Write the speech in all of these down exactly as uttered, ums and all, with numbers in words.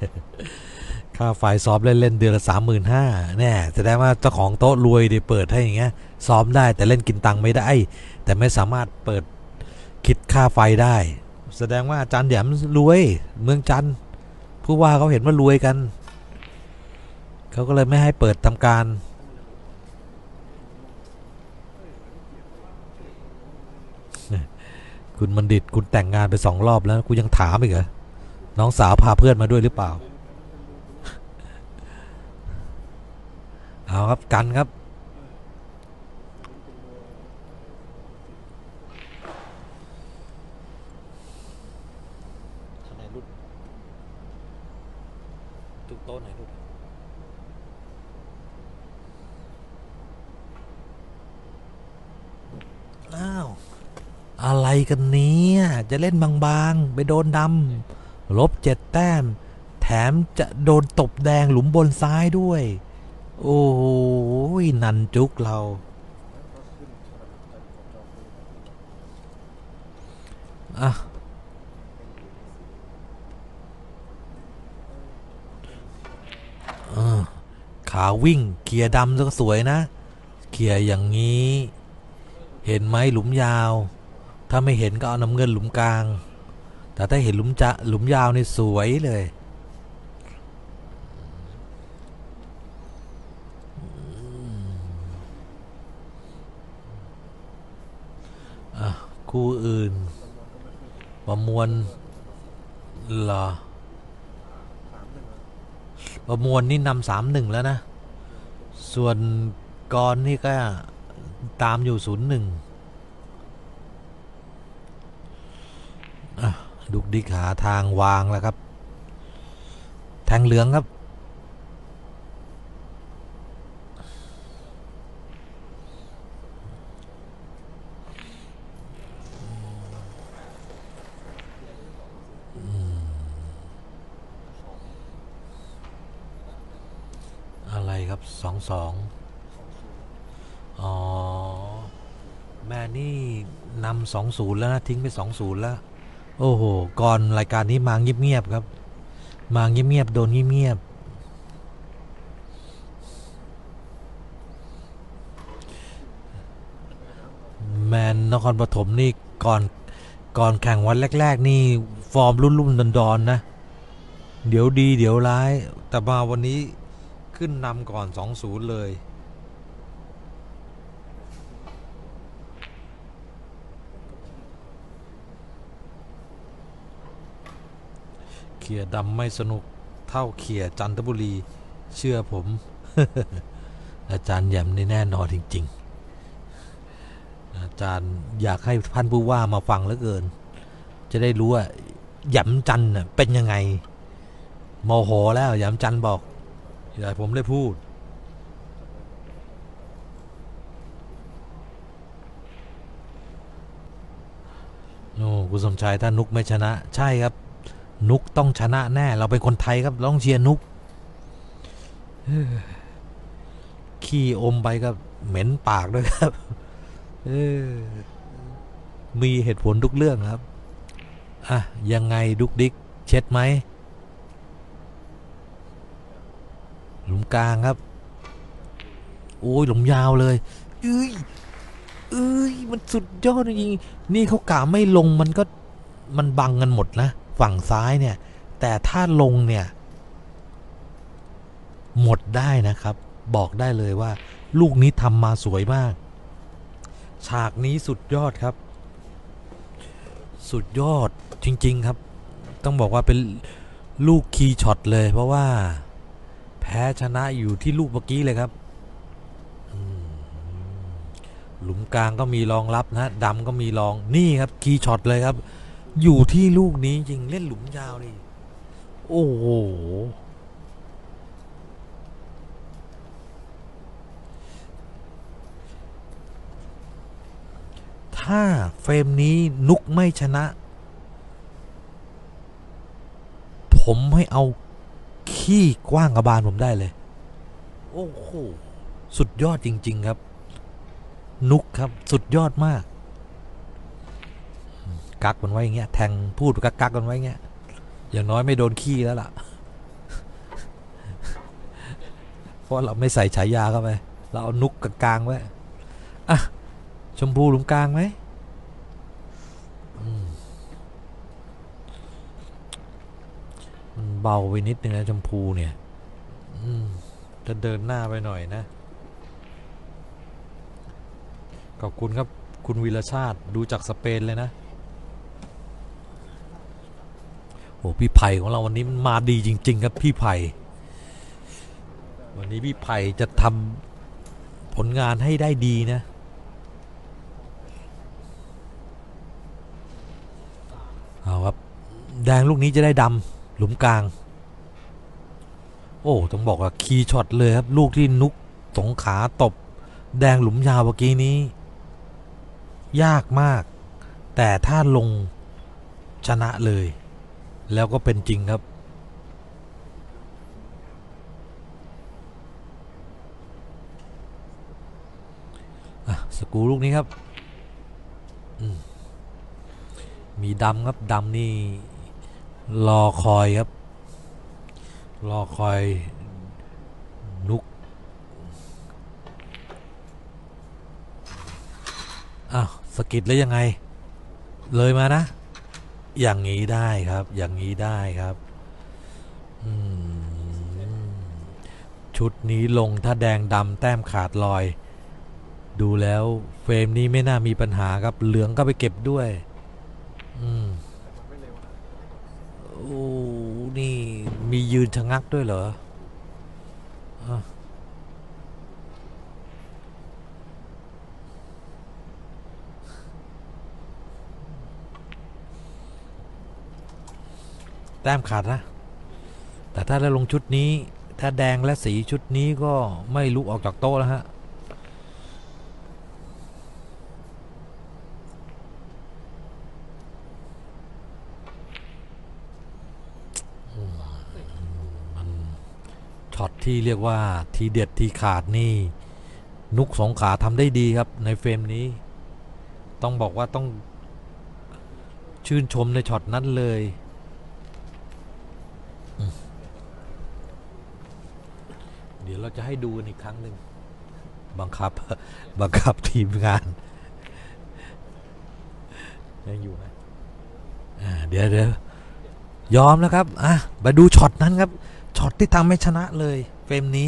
ค่าไฟซ้อมเล่นๆเดือนละสามหมื่นห้าแน่แสดงว่าเจ้าของโต๊ะรวยดิเปิดให้อย่างเงี้ยซ้อมได้แต่เล่นกินตังค์ไม่ได้แต่ไม่สามารถเปิดคิดค่าไฟได้แสดงว่าอาจารย์แหยมรวยเมืองจันทร์ผู้ว่าเขาเห็นว่ารวยกันเขาก็เลยไม่ให้เปิดทำการคุณบัณฑิตคุณแต่งงานไปสองรอบแล้วกูยังถามอีกเหรอน้องสาวพาเพื่อนมาด้วยหรือเปล่าเอาครับกันครับไหนรุ่นทุกโต๊ะไหนรุ่นอ้าวอะไรกันเนี้ยจะเล่นบางๆไปโดนดำลบเจ็ดแต้มแถมจะโดนตบแดงหลุมบนซ้ายด้วยโอ้ยนันจุกเราอ่ะขาวิ่งเกียร์ดำก็สวยนะเกียร์อย่างนี้เห็นไหมหลุมยาวถ้าไม่เห็นก็เอาน้ำเงินหลุมกลางแต่ถ้าเห็นหลุมจะหลุมยาวนี่สวยเลยอ่ะคู่อื่นประมวลเหรอประมวลนี่นำสามหนึ่งแล้วนะส่วนกรนี่ก็ตามอยู่ศูนย์หนึ่งดุกดิกหาทางวางแล้วครับแทงเหลืองครับอะไรครับสองสองอ๋อแม่นี่นำสองศูนย์แล้วนะทิ้งไปสองศูนย์แล้วโอ้โหก่อนรายการนี้มาเงียบๆครับมาเงียบๆโดนเงียบๆแมนนครปฐมนี่ก่อนก่อนแข่งวันแรกๆนี่ฟอร์มรุ่นๆดอนๆนะเดี๋ยวดีเดี๋ยวร้ายแต่มาวันนี้ขึ้นนำก่อนสองศูนย์เลยเขี่ยดำไม่สนุกเท่าเขี่ยจันทบุรีเชื่อผมอาจารย์แยมนี่แน่นอนจริงๆอาจารย์อยากให้ท่านผู้ว่ามาฟังเหลือเกินจะได้รู้ว่าแยมจันทร์เป็นยังไงโมโหแล้วแยมจันทร์บอกอย่าให้ผมได้พูดโอ้คุณสมชายถ้านุกไม่ชนะใช่ครับนุกต้องชนะแน่เราเป็นคนไทยครับต้องเชียร์นุกขี้อมไปก็เหม็นปากด้วยครับมีเหตุผลทุกเรื่องครับอ่ะยังไงดุกดิกเช็ดไหมหลุมกลางครับโอ้ยหลุมยาวเลยเอ้ยเอ้ยมันสุดยอดจริงนี่เขากะไม่ลงมันก็มันบังกันหมดนะฝั่งซ้ายเนี่ยแต่ถ้าลงเนี่ยหมดได้นะครับบอกได้เลยว่าลูกนี้ทำมาสวยมากฉากนี้สุดยอดครับสุดยอดจริงๆครับต้องบอกว่าเป็นลูกคีย์ช็อตเลยเพราะว่าแพ้ชนะอยู่ที่ลูกเมื่อกี้เลยครับหลุมกลางก็มีรองรับนะดำก็มีรองนี่ครับคีย์ช็อตเลยครับอยู่ที่ลูกนี้จริงเล่นหลุมยาวนี่โอ้โหถ้าเฟรมนี้นุกไม่ชนะผมให้เอาขี้กว้างกระบาลผมได้เลยโอ้โหสุดยอดจริงๆครับนุกครับสุดยอดมากกักมันไว้อย่างเงี้ยแทงพูดกักกักกันไว้เงี้ยอย่างน้อยไม่โดนขี้แล้วล่ะราะเราไม่ใส่ฉายาเข้าไปเราเอานุกกลางๆไว้อ่ะชมพูหลุมกลางไหมมันเบาไปนิดนึงนะชมพูเนี่ยจะเดินหน้าไปหน่อยนะขอบคุณครับคุณวีรชาติดูจากสเปนเลยนะโอ้พี่ไผ่ของเราวันนี้มันมาดีจริงๆครับพี่ไผ่วันนี้พี่ไผ่จะทำผลงานให้ได้ดีนะเอาครับแดงลูกนี้จะได้ดำหลุมกลางโอ้ต้องบอกว่าคีย์ช็อตเลยครับลูกที่นุกสงขาตบแดงหลุมยาวเมื่อกี้นี้ยากมากแต่ถ้าลงชนะเลยแล้วก็เป็นจริงครับสกูลูกนี้ครับมีดำครับดำนี่รอคอยครับรอคอยนุกอ้าวสกิดแล้วยังไงเลยมานะอย่างนี้ได้ครับอย่างนี้ได้ครับชุดนี้ลงถ้าแดงดำแต้มขาดลอยดูแล้วเฟรมนี้ไม่น่ามีปัญหาครับเหลืองก็ไปเก็บด้วยอืมโอ้นี่มียืนชะงักด้วยเหรอแต้มขาดนะแต่ถ้าได้ลงชุดนี้ถ้าแดงและสีชุดนี้ก็ไม่ลุกออกจากโต๊ะแล้วฮะมันช็อตที่เรียกว่าทีเด็ดทีขาดนี่นุกสงขาทำได้ดีครับในเฟรมนี้ต้องบอกว่าต้องชื่นชมในช็อตนั้นเลยเดี๋ยวเราจะให้ดูอีกครั้งหนึ่งบังคับบังคับทีมงานยังอยู่ไหมเดี๋ยวเดี๋ยวยอมแล้วครับอ่ะมาดูช็อตนั้นครับช็อตที่ทำให้ชนะเลยเฟรมนี้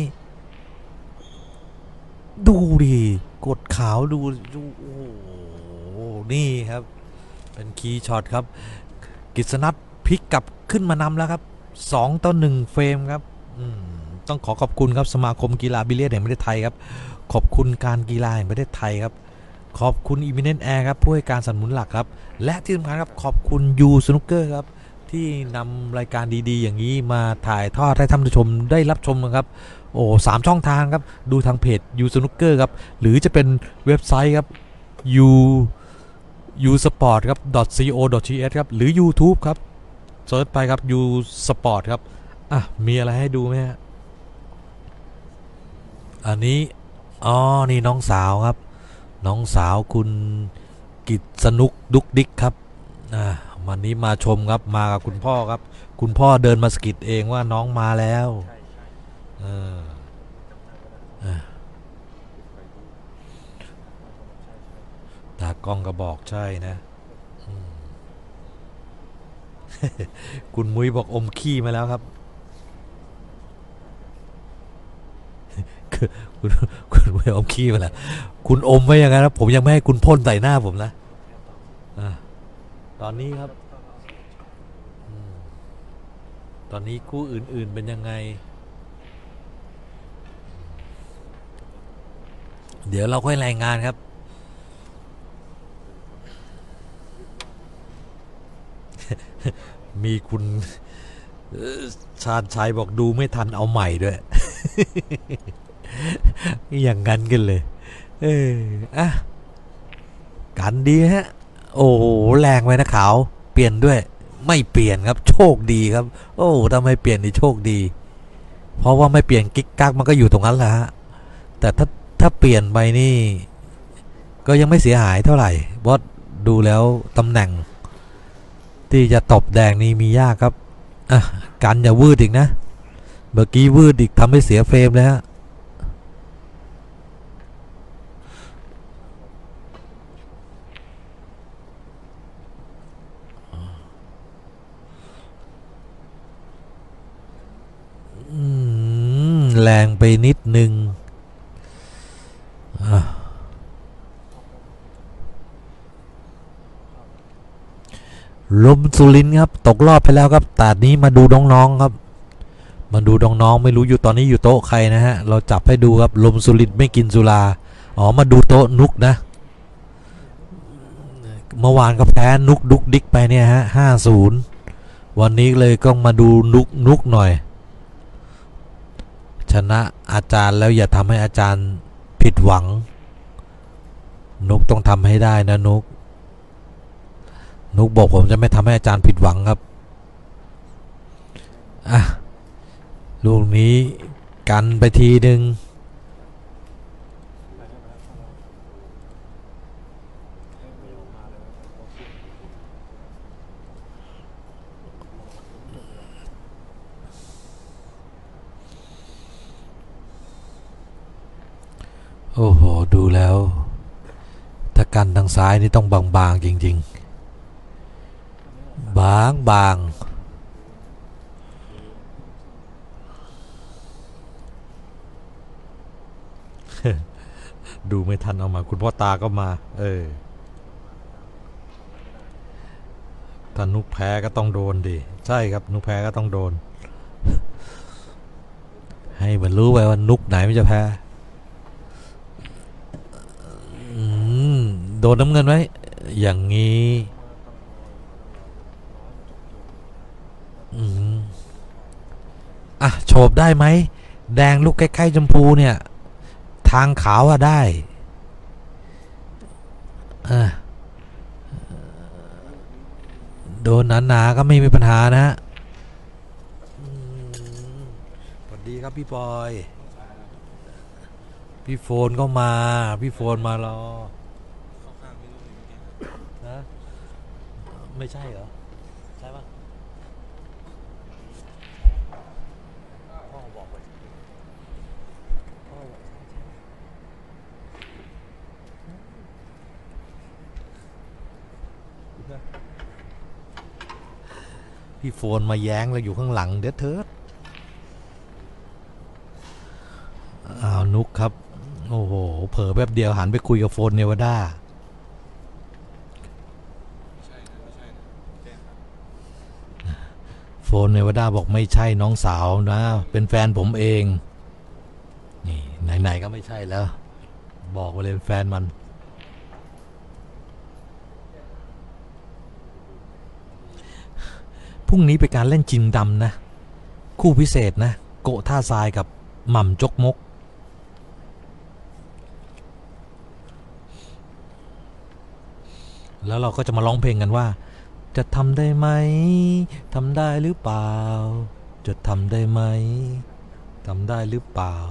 ดูดิกดขาวดูดูโอ้โหนี่ครับเป็นคีย์ช็อตครับกฤษณัทพลิกกลับขึ้นมานำแล้วครับสองต่อหนึ่งเฟรมครับต้องขอขอบคุณครับสมาคมกีฬาบิลเลียดแห่งประเทศไทยครับขอบคุณการกีฬาแห่งประเทศไทยครับขอบคุณ Imminent Air ครับผู้ให้การสนับสนุนหลักครับและที่สำคัญครับขอบคุณยูสนุกเกอร์ครับที่นำรายการดีๆอย่างนี้มาถ่ายทอดให้ท่านผู้ชมได้รับชมนะครับโอ้สามช่องทางครับดูทางเพจยูสนุกเกอร์ครับหรือจะเป็นเว็บไซต์ครับ u u sport ครับ .co.th ครับหรือ YouTube ครับเซิร์ชไปครับ u sport ครับอ่ะมีอะไรให้ดูไหมฮะอันนี้อ๋อนี่น้องสาวครับน้องสาวคุณกิจสนุกดุกดิกครับอ่าวันนี้มาชมครับมากับคุณพ่อครับคุณพ่อเดินมาสกิดเองว่าน้องมาแล้วเออตากล้องก็บอกใช่นะคุณมุ้ยบอกอมขี้มาแล้วครับคุณคุณไม่อมขี้มาแล้วคุณอมไว้ยังไงนะผมยังไม่ให้คุณพ่นใส่หน้าผมนะตอนนี้ครับตอนนี้คู่อื่นๆเป็นยังไงเดี๋ยวเราค่อยรายงานครับมีคุณชาญชัยบอกดูไม่ทันเอาใหม่ด้วยอย่างงั้นกันเลยเอออ่ะกันดีฮะโอ้โหแรงไปนะขาวเปลี่ยนด้วยไม่เปลี่ยนครับโชคดีครับโอ้ถ้าไม่เปลี่ยนนี่โชคดีเพราะว่าไม่เปลี่ยนกิ๊กกักมันก็อยู่ตรงนั้นแหละฮะแต่ถ้าถ้าเปลี่ยนไปนี่ก็ยังไม่เสียหายเท่าไหร่เพราะดูแล้วตำแหน่งที่จะตบแดงนี่มียากครับอ่ะกันอย่าวืดอีกนะเมื่อกี้วืดอีกทำให้เสียเฟรมแล้วแรงไปนิดนึงลมสุรินทร์ครับตกรอบไปแล้วครับแต่นี้มาดูน้องๆครับมาดูน้องๆไม่รู้อยู่ตอนนี้อยู่โต๊ะใครนะฮะเราจับให้ดูครับลมสุรินทร์ไม่กินสุราอ๋อมาดูโต๊ะนุกนะเมื่อวานก็แพ้นุกดุกดิกไปเนี่ยฮะห้าศูนย์วันนี้เลยก็มาดูนุกนุกหน่อยชนะอาจารย์แล้วอย่าทำให้อาจารย์ผิดหวังนุกต้องทำให้ได้นะนุกนุกบอกผมจะไม่ทำให้อาจารย์ผิดหวังครับอ่ะลูกนี้กันไปทีหนึ่งโอ้โหดูแล้วถ้ากันทางซ้ายนี่ต้องบางๆจริงๆบางบางดูไม่ทันเอามาคุณพ่อตาก็มาเออถ้านุกแพ้ก็ต้องโดนดิใช่ครับนุกแพ้ก็ต้องโดนให้มันรู้ไว้ว่านุกไหนมันจะแพ้โดนน้ำเงินไว้อย่างนี้อ่ะโฉบได้ไหมแดงลูกใกล้ๆชมพูเนี่ยทางขาวอะได้อ่ะโดนหนาๆก็ไม่มีปัญหานะสวัสดีครับพี่ปอยพี่โฟนก็มาพี่โฟนมารอนะไม่ใช่เหรอใช่ปะพ่อบอกไปพ่อบอกพี่โฟนมาแย้งเราอยู่ข้างหลังเดี๋ยวเถิดอ้าวนุกครับโอ้โหเผลอแป๊บเดียวหันไปคุยกับโฟนเนวาดาโฟนเนวาดาบอกไม่ใช่น้องสาวนะเป็นแฟนผมเองนี่ไหนๆก็ไม่ใช่แล้วบอกไปเลยเป็นแฟนมันพรุ่งนี้เป็นการเล่นจิงดำนะคู่พิเศษนะโกะท่าทรายกับหม่ำจกมกแล้วเราก็จะมาร้องเพลงกันว่าจะทำได้ไหมทำได้หรือเปล่าจะทำได้ไหมทำได้หรือเปล่า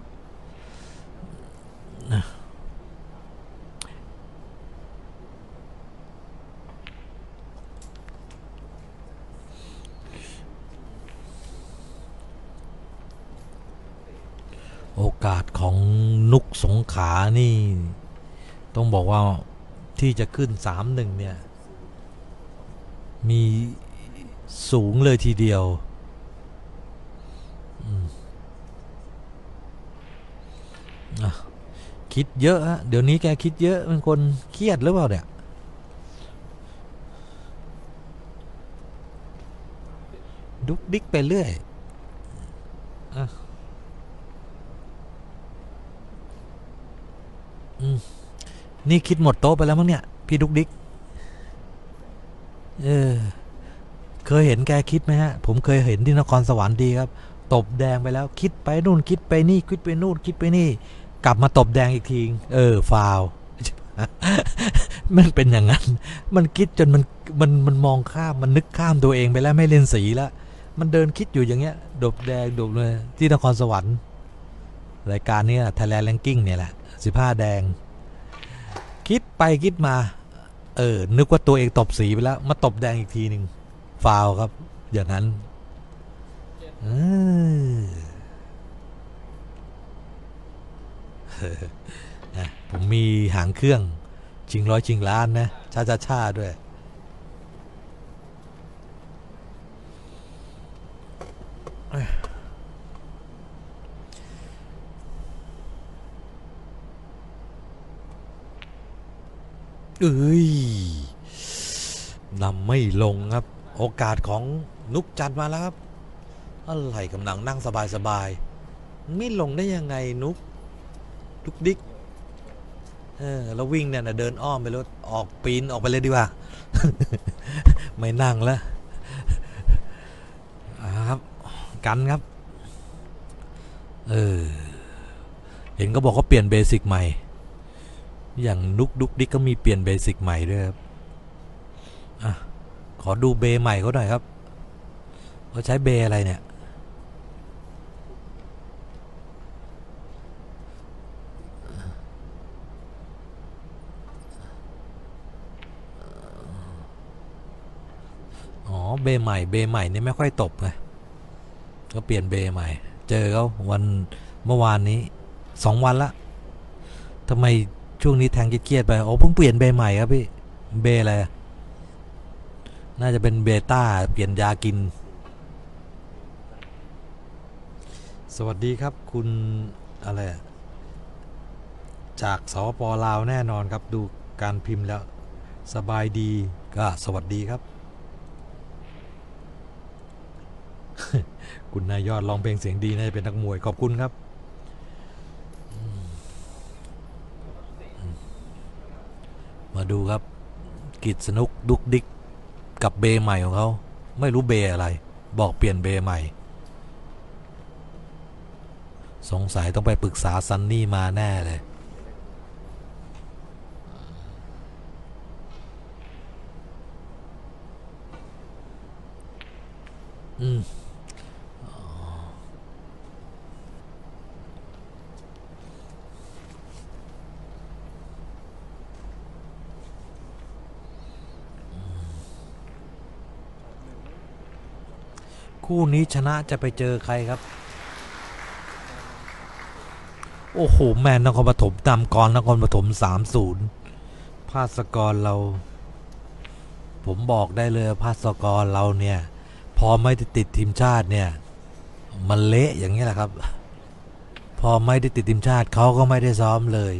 โอกาสของนุกสงขลานี่ต้องบอกว่าที่จะขึ้น สามหนึ่ง เนี่ยมีสูงเลยทีเดียวคิดเยอะฮะเดี๋ยวนี้แกคิดเยอะเป็นคนเครียดหรือเปล่าเนี่ยดุกดิกไปเรื่อยนี่คิดหมดโต๊ะไปแล้วมั้งเนี่ยพี่ดุกดิกเออเคยเห็นแกคิดไหมฮะผมเคยเห็นที่นครสวรรค์ดีครับตบแดงไปแล้วคิดไปนู่นคิดไปนี่คิดไปนู่นคิดไปนี่กลับมาตบแดงอีกทีเออฟาวมันเป็นอย่างนั้นมันคิดจนมันมันมันมองข้ามมันนึกข้ามตัวเองไปแล้วไม่เล่นสีแล้วมันเดินคิดอยู่อย่างเงี้ยดบแดงดบเลยที่นครสวรรค์รายการนี้ Thailand Ranking เนี่ยแหละสิบห้าแดงคิดไปคิดมาเออนึกว่าตัวเองตบสีไปแล้วมาตบแดงอีกทีหนึ่งฟาวครับอย่างนั้นเออผมมีหางเครื่องชิงร้อยชิงล้านนะชาชาชาด้วยเอ้ยนำไม่ลงครับโอกาสของนุกจัดมาแล้วครับอะไรกำลังนั่งสบายๆไม่ลงได้ยังไงนุกดุกดิกเออแล้ววิ่งเนี่ยนะเดินอ้อมไปรถออกปีนออกไปเลยดีกว่า ไม่นั่งแล้วครับกันครับเออเห็นก็บอกเขาเปลี่ยนเบสิกใหม่อย่างนุกดุกดิกก็มีเปลี่ยนเบสิกใหม่ด้วยครับอ่ะขอดูเบใหม่เขาหน่อยครับเขาใช้เบอะไรเนี่ยอ๋อเบใหม่เบใหม่นี่ไม่ค่อยตบไงก็เปลี่ยนเบใหม่เจอเขาวันเมื่อวานนี้สองวันละทำไมช่วงนี้แทงเครียดไปโอ้เพิ่งเปลี่ยนเบใหม่ครับพี่เบอะไรน่าจะเป็นเบต้าเปลี่ยนยากินสวัสดีครับคุณอะไรจากสปปลาวแน่นอนครับดูการพิมพ์แล้วสบายดีก็สวัสดีครับ คุณนายยอดร้องเพลงเสียงดีน่าจะเป็นนักมวยขอบคุณครับมาดูครับกิจสนุกดุกดิกกับเบใหม่ของเขาไม่รู้เบอะไรบอกเปลี่ยนเบใหม่สงสัยต้องไปปรึกษาซันนี่มาแน่เลยอืมคู่นี้ชนะจะไปเจอใครครับโอ้โหแมนนครปฐมนำกรนครปฐมสามศูนย์ภาสกรเราผมบอกได้เลยภาสกรเราเนี่ยพอไม่ได้ติดทีมชาติเนี่ยมันเละอย่างนี้แหละครับพอไม่ได้ติดทีมชาติเขาก็ไม่ได้ซ้อมเลย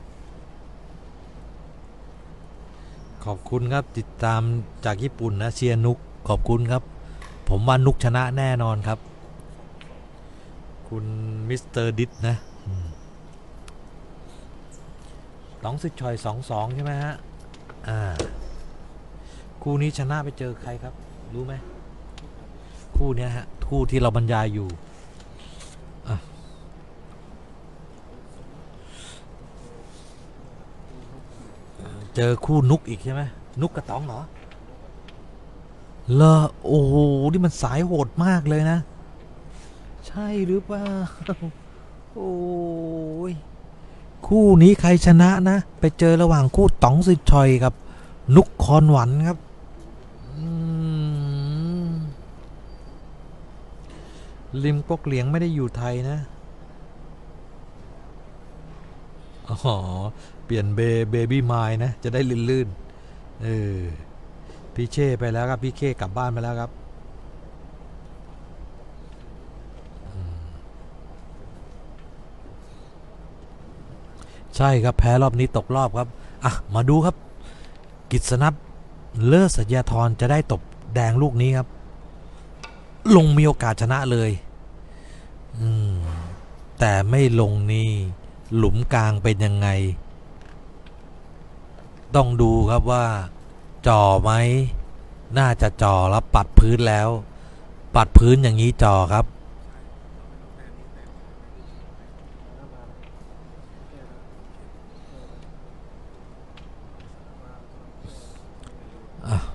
ขอบคุณครับติดตามจากญี่ปุ่นนะเชียร์นุกขอบคุณครับผมว่านุกชนะแน่นอนครับคุณมิสเตอร์ดิสนะตองสิชอยสองสองใช่ไหมฮะอ่าคู่นี้ชนะไปเจอใครครับรู้ไหมคู่นี้ฮะคู่ที่เราบรรยายอยู่เจอคู่นุกอีกใช่ไหมนุกกระตองเหรอเลอโอ้โหนี่มันสายโหดมากเลยนะใช่หรือเปล่าโอ้ยคู่นี้ใครชนะนะไปเจอระหว่างคู่ต๋องสิชอยกับนุกคอนหวันครับริมกกเหลียงไม่ได้อยู่ไทยนะอ๋อเปลี่ยนเบเบบี้ไมล์นะจะได้ลื่นๆเออพี่เช่ไปแล้วครับพี่เช่กลับบ้านไปแล้วครับใช่ครับแพ้รอบนี้ตกรอบครับอ่ะมาดูครับกิษณัทเลิศสัญญาธรจะได้ตบแดงลูกนี้ครับลงมีโอกาสชนะเลยอืมแต่ไม่ลงนี่หลุมกลางเป็นยังไงต้องดูครับว่าจ่อไหมน่าจะจ่อแล้วปัดพื้นแล้วปัดพื้นอย่างนี้จ่อครับอ่ะ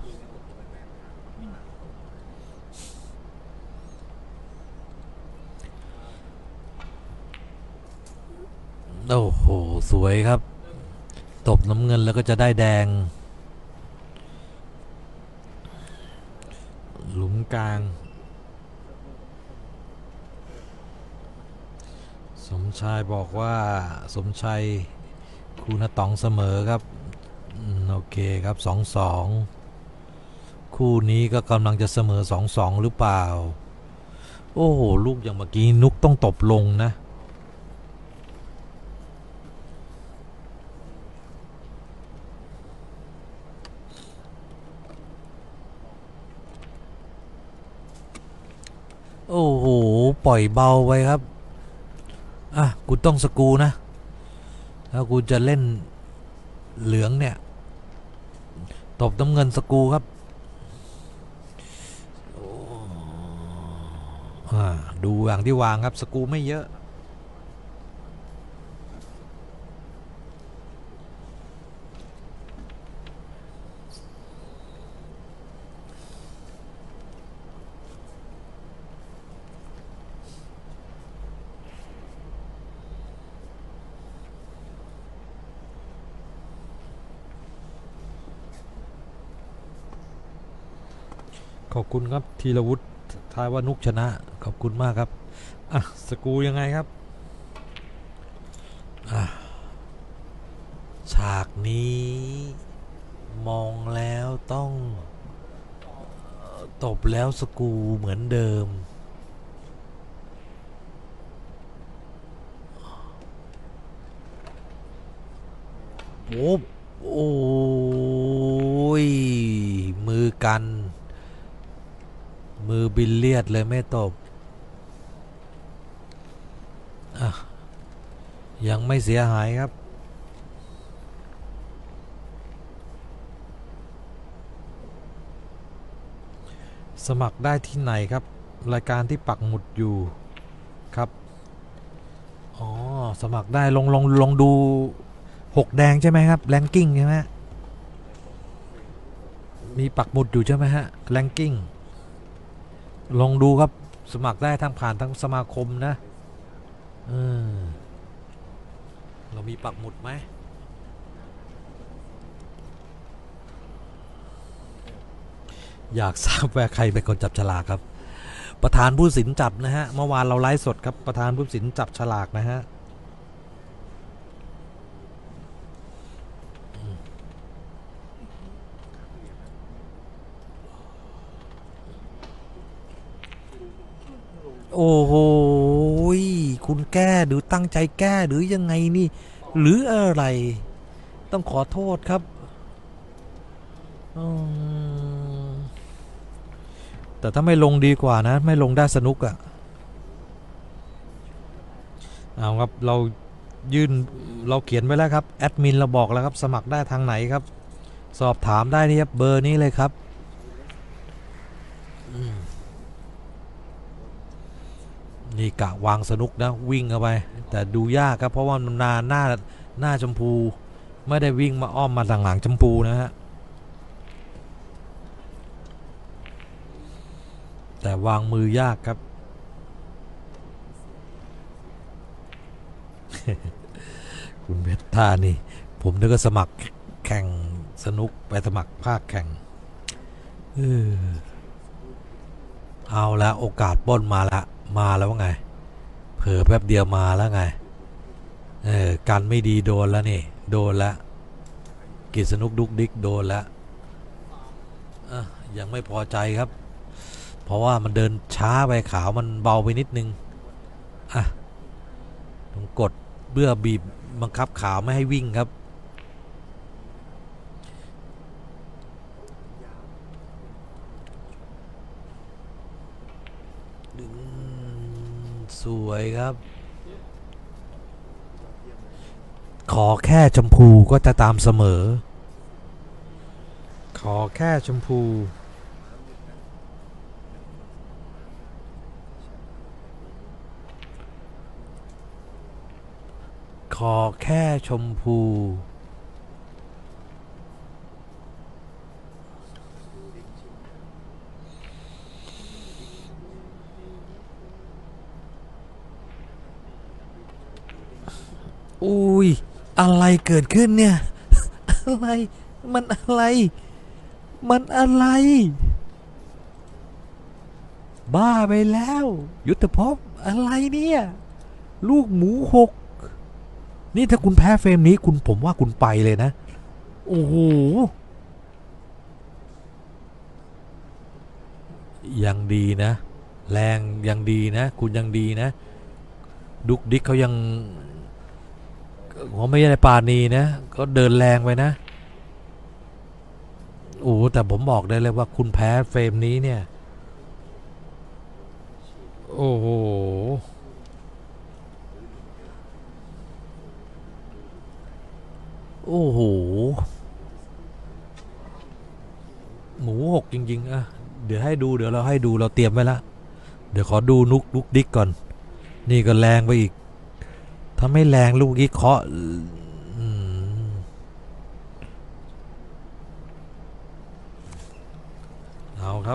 โอ้โหสวยครับตบน้ำเงินแล้วก็จะได้แดงหลุมกลางสมชายบอกว่าสมชัยคุณต๋องเสมอครับโอเคครับสองสองคู่นี้ก็กำลังจะเสมอสองสองหรือเปล่าโอ้โหลูกอย่างเมื่อกี้นุกต้องตบลงนะโอ้โหปล่อยเบาไปครับอ่ะกูต้องสกูนะถ้ากูจะเล่นเหลืองเนี่ยตบน้ำเงินสกูครับอ่าดูอย่างที่วางครับสกูไม่เยอะขอบคุณครับธีรวุฒิทายว่านุกชนะขอบคุณมากครับอ่ะสกูยังไงครับอ่ะฉากนี้มองแล้วต้องตบแล้วสกูเหมือนเดิมโอ้โอ้ยมือกันมือบิลเลียดเลยไม่ตบอ่ะยังไม่เสียหายครับสมัครได้ที่ไหนครับรายการที่ปักหมุดอยู่ครับอ๋อสมัครได้ลงลงลงดูหกแดงใช่ไหมครับแรงกิ้งใช่ไหมมีปักหมุดอยู่ใช่ไหมฮะแรงกิ้งลองดูครับสมัครได้ทั้งผ่านทั้งสมาคมนะเออเรามีปักหมุดไหมอยากทราบว่าใครเป็นคนจับฉลากครับประธานผู้สินจับนะฮะเมื่อวานเราไลฟ์สดครับประธานผู้สินจับฉลากนะฮะโอ้โหคุณแก้หรือตั้งใจแก้หรือยังไงนี่หรืออะไรต้องขอโทษครับแต่ถ้าไม่ลงดีกว่านะไม่ลงได้สนุกอะเอาครับเรายื่นเราเขียนไว้แล้วครับแอดมินเราบอกแล้วครับสมัครได้ทางไหนครับสอบถามได้นี่ครับเบอร์นี้เลยครับนี่กะวางสนุกนะวิ่งเข้าไปแต่ดูยากครับเพราะว่ามันนานหน้าหน้าชมพูไม่ได้วิ่งมาอ้อมมาหลังๆชมพูนะฮะแต่วางมือยากครับคุณเพชรท่านี่ผมนึกว่าสมัครแข่งสนุกไปสมัครภาคแข่งเออเอาแล้วโอกาสป้นมาละมาแล้วว่าไงเผลอแป๊บเดียวมาแล้วไงเออกันไม่ดีโดนแล้วนี่โดนแล้วกิจสนุกดุกดิกโดนแล้วยังไม่พอใจครับเพราะว่ามันเดินช้าไปขาวมันเบาไปนิดนึงอ่ะต้องกดเพื่อบีบบังคับขาวไม่ให้วิ่งครับสวยครับขอแค่ชมพูก็จะตามเสมอขอแค่ชมพูขอแค่ชมพูอุ้ยอะไรเกิดขึ้นเนี่ยอะไรมันอะไรมันอะไรบ้าไปแล้วยุทธภพอะไรเนี่ยลูกหมูหกนี่ถ้าคุณแพ้เฟรมนี้คุณผมว่าคุณไปเลยนะโอ้โหยังดีนะแรงยังดีนะคุณยังดีนะดุกดิกเขายังเขาไม่ใช่ปานีนะก็เดินแรงไปนะโอ้แต่ผมบอกได้เลยว่าคุณแพ้เฟรมนี้เนี่ยโโอ้โหโอ้โหหมูหกจริงๆอ่ะเดี๋ยวให้ดูเดี๋ยวเราให้ดูเราเตรียมไว้ละเดี๋ยวขอดูนุกลุกดิกก่อนนี่ก็แรงไปอีกถ้าไม่แรงลูกนี้เคาะอืมเอาครับ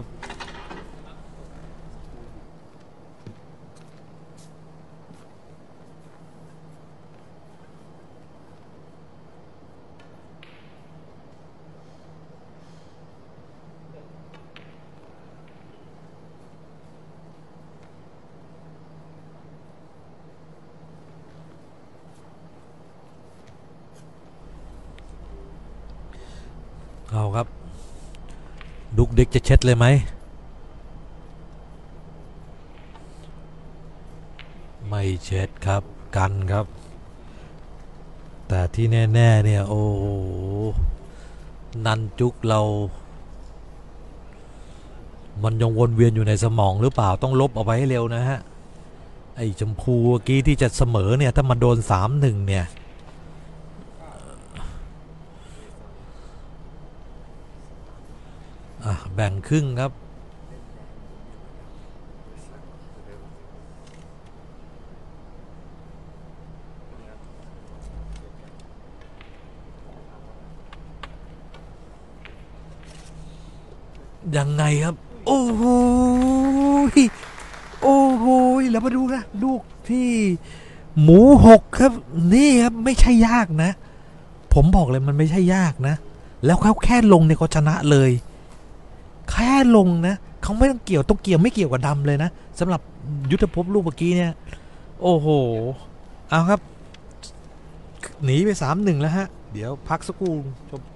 เอาครับดุกดิกจะเช็ดเลยไหมไม่เช็ดครับกันครับแต่ที่แน่ๆเนี่ยโอ้โหนันจุกเรามันยังวนเวียนอยู่ในสมองหรือเปล่าต้องลบเอาไว้ให้เร็วนะฮะไอ้ชมพูเมื่อกี้ที่จะเสมอเนี่ยถ้ามันโดนสามหนึ่งเนี่ยอ่ะแบ่งครึ่งครับยังไงครับโอ้โหโอ้โหแล้วมาดูนะลูกที่หมูหกครับนี่ครับไม่ใช่ยากนะผมบอกเลยมันไม่ใช่ยากนะแล้วเขาแค่ลงเนี่ยเขาชนะเลยแค่ลงนะเขาไม่ต้องเกี่ยวต้องเกี่ยวไม่เกี่ยวกับดำเลยนะสำหรับยุทธภพลูกเมื่อกี้เนี่ยโอ้โหเอาครับหนีไปสามหนึ่งแล้วฮะเดี๋ยวพักสักครู่ชม